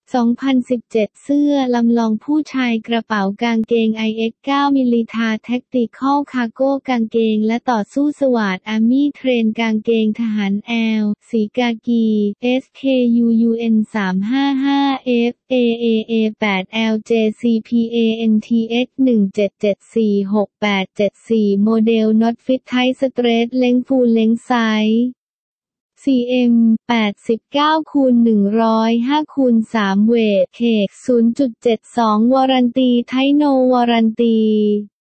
2017 เสื้อลำลองผู้ชายกระเป๋ากางเกง IX9 มิลิทาแท็กติคอลคาร์โก้กางเกงและต่อสู้สวาทอาร์มี่เทรนกางเกงทหารแอลสีกากี SKUUN 355 FAAA 8 LJCPANTX 17746874โมเดล Not Fit Tight Straight Length Full Length Size CM 89x105x3 เวทเคก 0.72 วารันตีไทโนวารันตี